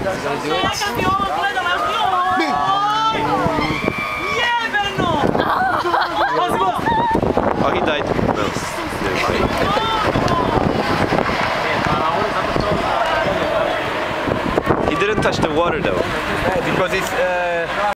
Oh, he died. No. He didn't touch the water though. Because it's